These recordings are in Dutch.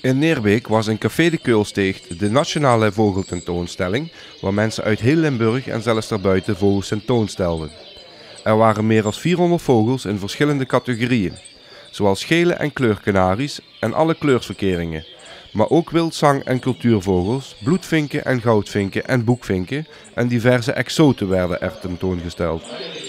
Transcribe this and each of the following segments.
In Neerbeek was in Café de Keulsteegt de nationale vogeltentoonstelling, waar mensen uit heel Limburg en zelfs daarbuiten vogels tentoonstelden. Er waren meer dan 400 vogels in verschillende categorieën, zoals gele en kleurkanaries en alle kleursverkeringen, maar ook wildzang- en cultuurvogels, bloedvinken en goudvinken en boekvinken en diverse exoten werden er tentoongesteld.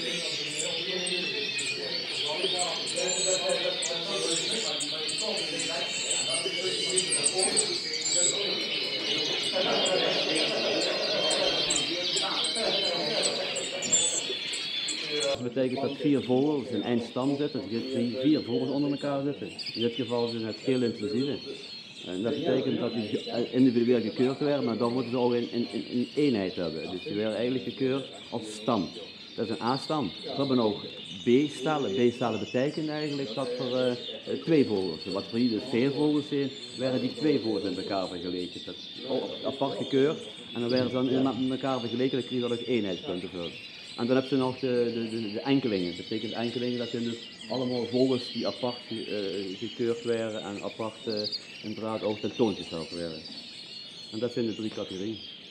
Dat betekent dat 4 vogels in één stam zitten, dus 4 vogels onder elkaar zitten. In dit geval zijn het geel intensieve. En dat betekent dat die individueel gekeurd werden, maar dan moeten ze ook een eenheid hebben. Dus die werden eigenlijk gekeurd als stam. Dat is een A-stam. We hebben ook B-stellen. B-stellen betekent eigenlijk dat er 2 vogels zijn. Wat voor hier dus veel vogels zijn, werden die 2 vogels in elkaar vergeleken. Dat is apart gekeurd en dan werden ze dan met elkaar vergeleken, dan kreeg je dat ook eenheidspunten voor. En dan heb je nog de enkelingen. Dat betekent enkelingen, dat zijn dus allemaal vogels die apart gekeurd werden en apart inderdaad ook tentoongesteld werden. En dat zijn de 3 categorieën.